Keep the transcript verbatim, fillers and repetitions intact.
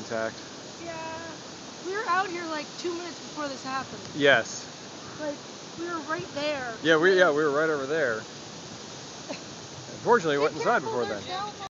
intact. Yeah. We were out here like two minutes before this happened. Yes. Like, we were right there. Yeah, we yeah we were right over there. Unfortunately, we went inside before then. Careful,